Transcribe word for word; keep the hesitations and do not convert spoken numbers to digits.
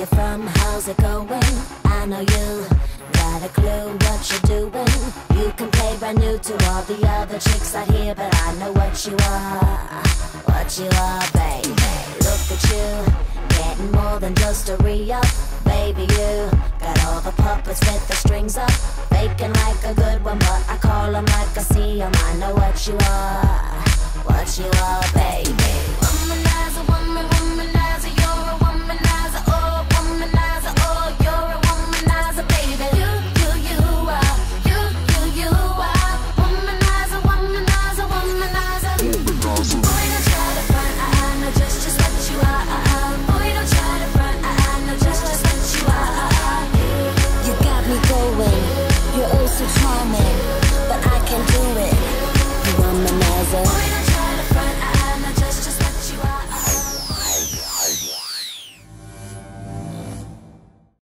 you from? How's it going? I know you got a clue what you're doing. You can play brand new to all the other chicks out here, but I know what you are, what you are, baby. Look at you, getting more than just a re-up. Baby, you got all the puppets with the strings up, faking like a good one, but I call them like I see them. I know what you are, what you are, baby.